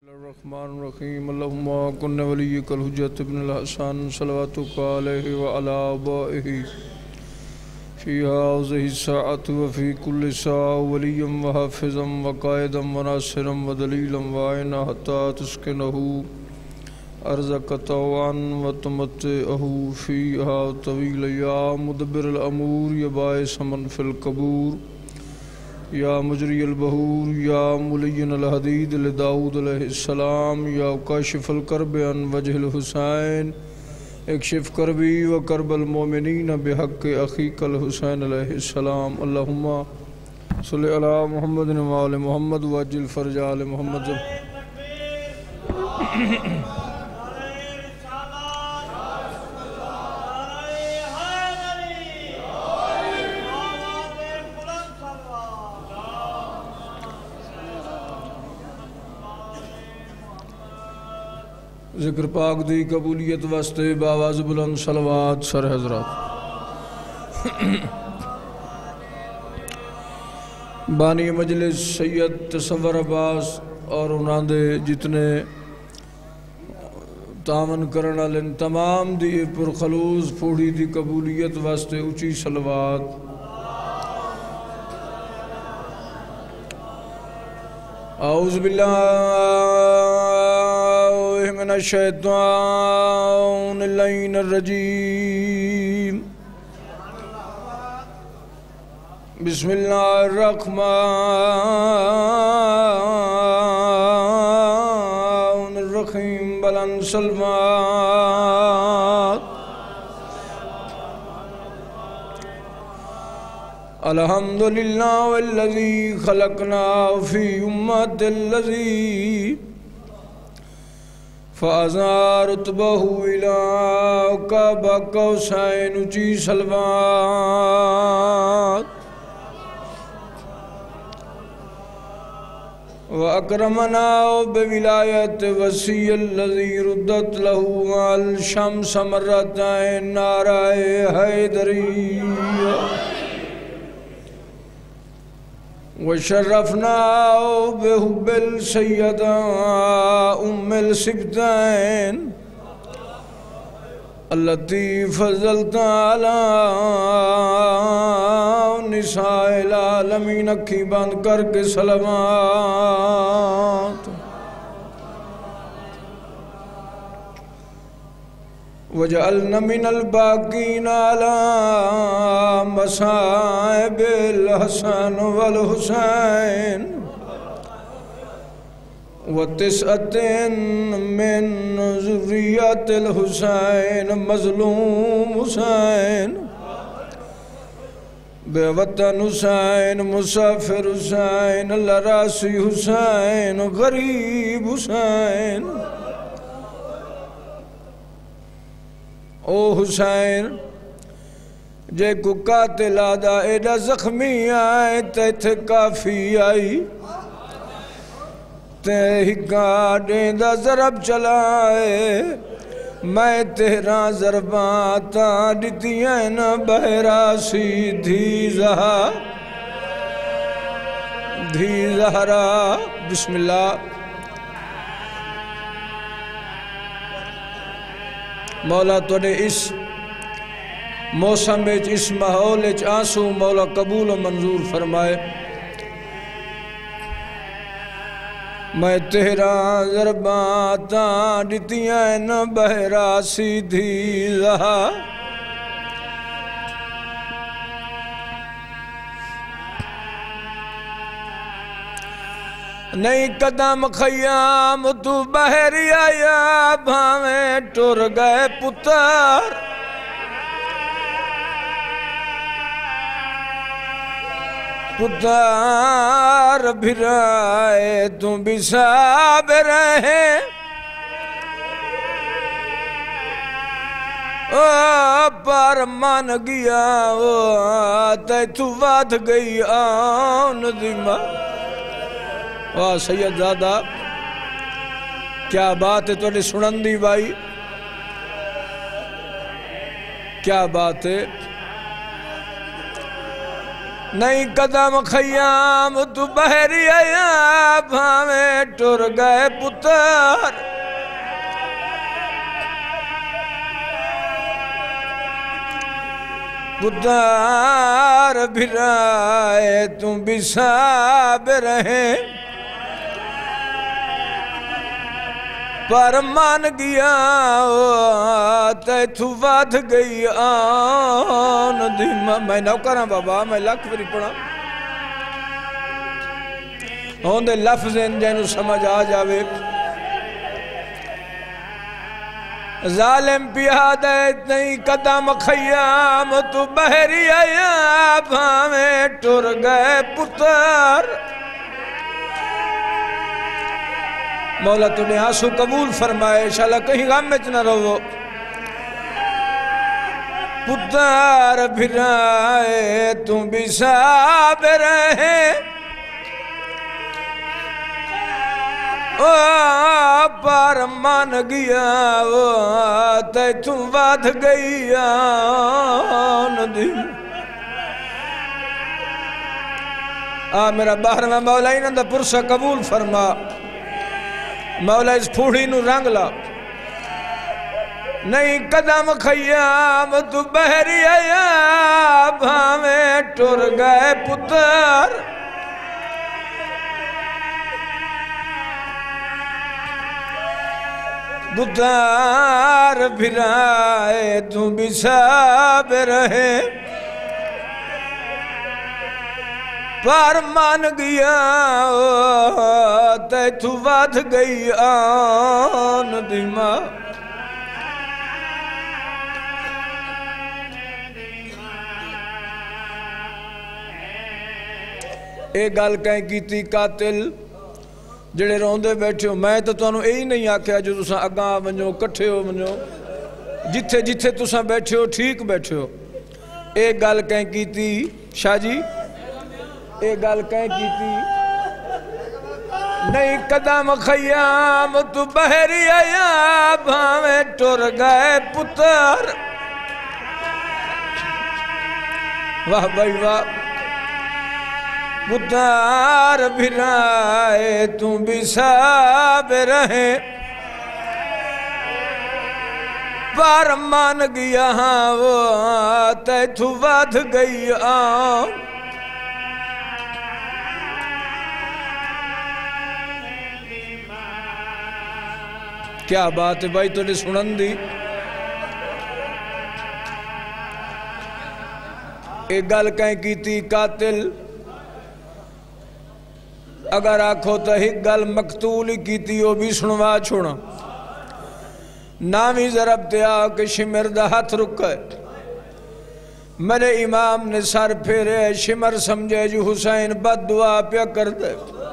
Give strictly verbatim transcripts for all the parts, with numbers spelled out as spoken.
रहमान अल्लाहुम्मा कुन्न वलिय्यकल हुज्जत इब्नुल हसन सल्लल्लाहु अलैहि व अला आबाइहि फी हाज़िहि साअत व फी कुल्लि साअ वलिय्यम व हाफ़िज़म व क़ाइदम व नासिरम व दलीलम व आइना हत्ता तुस्किनहु अर्ज़क तौअन व तुमत्तिअहु फ़ीहा तवील या मुदब्बिरल अमूर या बाइस मन फ़िल कबूर या मुजरियल बहूर या मुलय्यिनल हदीद लिदाऊद अलैहिस्सलाम या काशिफल कर्ब अन वजहिल हुसैन इक्शिफ करबी व करबल मोमिनीन बिहक़्क़ि अख़ीकल हुसैन अलैहिस्सलाम। अल्लाहुम्मा सल्लि अला मुहम्मद व आले मुहम्मद वअज्जिल फ़रज आले मुहम्मद। ज़िक्र पाक दी कबूलियत वास्ते बावाज़ बुलंद सलवात सर हज़रात। बानी मजलिस सैयद तसव्वुर अब्बास और उन्होंने जितने तामन करने वाले तमाम दी पुरखलूस फूड़ी दी कबूलियत वास्ते ऊँची सलवात। औज़ु बिल्लाहि मिनश शैतानिर रजीम बिस्मिल्लाहिर रहमानिर रहीम बुलंद सलवात। अल्हम्दुलिल्लाह वल्लज़ी खलक़ना फ़ी उम्मतिल्लज़ी फ़ाज़ा रुतबहु इला क़ाब क़ौसैन ऊँची सलवात। व अकरमना बिविलायत वसीयल्लज़ी रुद्दत लहु अल शम्स मर्रतैन नाराए हैदरिया व शर्रफ़ना बिहुब्बिल सय्यदा उम्मिल सिब्तैन अल्लती फ़ज़लता अला निसाइल आलमीन। अखी बंद करके सलवात। वजअलना मिनल बाक़ीन अला मसाइबिल हसन वल हुसैन व तिस्अतिन मिन ज़ुर्रियतिल हुसैन मज़लूम हुसैन बेवतन हुसैन मुसाफिर हुसैन लरासी हुसैन गरीब हुसैन। ओ हुसैन जे को कातिल आदा एडा जख्मी आए ते थे काफी आई ते हिका डेंदा ज़रब चलाए मैं तेरा ज़रबाता दितियां न बहरा सी धी ज़हा धी ज़हरा। बिस्मिल्लाह। मौला तुहाडे इस मौसम विच इस माहौल विच आंसू मौला कबूल मंजूर फरमाए। मैं तेरा ज़रबाता दितियां न बहरा सीधी ज़हा नहीं कदम खयाम तू बहर आया भावे टुर गए पुत्र पुत्र भिराए तू बिसाब रहे ओ पर मन गया ओ ते तू वाद गई आन दिमा। वाह सैयद ज़ादा क्या बात है तुहाडी सुनन दी भाई, क्या बात है। नहीं कदम खयाम तू बहरी आया भावे टुर गए पुत्र पुत्र भिराए तू बिसाब रहे पर मान गया तैथू वध गई आन धीमा मैं नौकर हाँ बाबा मैं लख बारी पढ़ा होंदे लफ्ज़ जैनू समझ आ जावे जालिम पियाद नहीं कदम खयाम तू बहरी आया भावे टुर गए पुत्र मौला तुने आंसू कबूल फरमाए शाला कहीं गम में न रहो पुत्र भिराए तू बिसाब रहे ओ पर मान गया वो तैथू वध गई नदी आ मेरा बारहवां मौला इन्हां दा पुरसा कबूल फरमा मौला इस फूड़ी नू रंग ला नहीं कदम खयाम तू बहरी आया भावे टुर गए पुत्र पुत्र भिराए तू बिसाब रहे पर मान गया तैथू वध गई आन धीमा ये गल कह की कातिल जेड़े रोंदे बैठे हो मैं तो तुहानू यही नहीं आख्या जो तुसा अगा वनो कट्ठे हो वनो जिथे जिथे तुसा बैठे हो ठीक बैठे हो ये गल कह की शाह जी ये गल कह की नहीं कदम खयाम तू बहरी आया भावे टुर गए पुत्र वाह भाई वाह पुत्र भिराए तू बिसाब रहे पर मान गया हाँ वो तैथू वध गई आम क्या बात है भाई तुझे सुनन दी एक गल कह की कातिल अगर आखो तो एक गल मकतूल ही की वो भी सुनवा छोड़ा ना भी जरब ते आके शिमर दा हाथ रुका मेरे इमाम ने सर फेरे शिमर समझे जी हुसैन बद दुआ प्या कर दे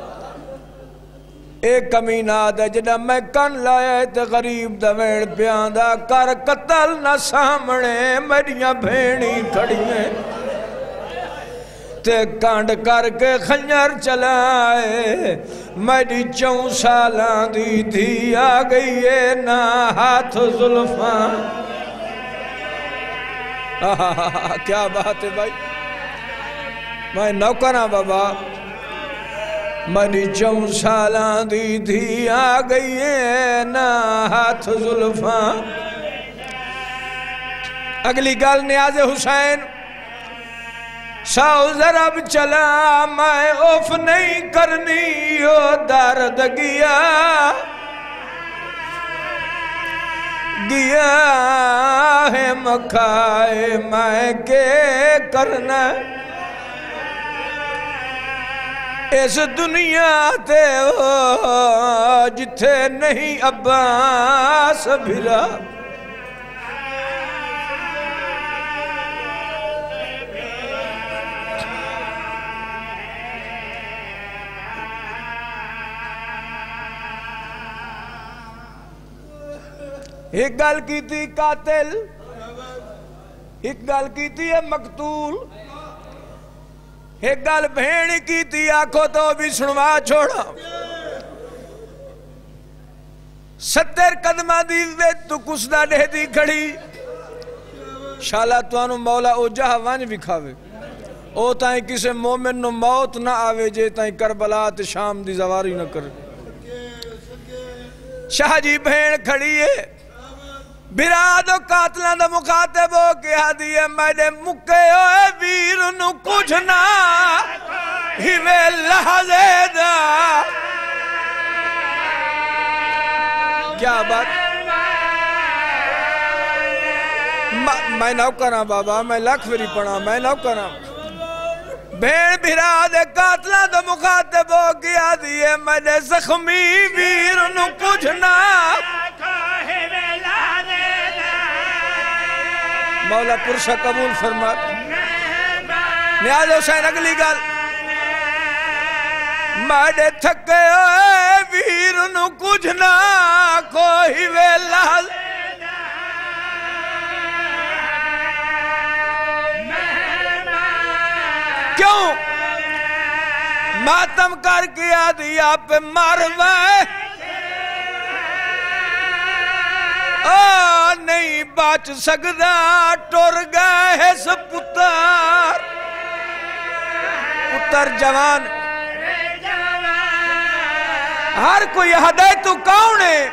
एक कमीना दे जड़ा मैं कन लाया ते गरीब दा वेण प्यांदा कर कतल ना सामने मेरिया भेणी खड़ियां ते कांड करके खंजर चलाए मेरी चौ साल दी थी आ गई है ना हाथ जुल्फा क्या बात है भाई मैं नौकरा बाबा मेरी चौ साल दी थी आ गई है ना हाथ जुल्फा अगली गल नियाज़े हुसैन साओ जरब चला मैं उफ नहीं करनी ओ दर्द गया गया है मखाए मैं के करना इस दुनिया ते ओ जिथे नहीं अब्बास भिरा एक गल की थी कातिल एक गल की थी है मकतूल एक गल भेड़ की थी आखो तो भी सुनवा छोड़ा सत्तर कदमा दी वे तू कुसदा डे दी खड़ी शाला तुहानू मौला ओ जहा वंज विखावे ओ ताई किसे मोमिन नु मौत ना आवे जे ताई करबला ते शाम दी जवारी ना कर। शाह जी भेड़ खड़ी है बिराद कातलों का मुखातिब हो के आदि है मेरे मुके होए वीर नु कुछ ना हिवे लहजे दा। क्या बात मैं नौकर हाँ बाबा मैं लख फिरी पढ़ा मैं नौकर हाँ। भेड़ बिराद कातलों का मुखातिब हो के आदि है मेरे जख्मी वीर नु कुछ ना। मौला पुरसा कबूल फरमा। न्याज हुसैन अगली गल माड़े थके होए वीर नु कुछ ना कोई वेला। क्यों मातम करके आदि आप मरवा आ नहीं बच सकदा टुर गए पुत्र पुत्र जवान। हर कोई हदे तू कौन है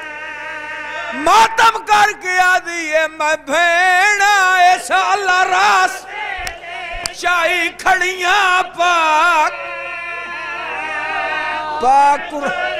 मातम करके आदि है मैं भेड़ा ऐसा अल्लाह रास शाही खड़ियां पाक पाक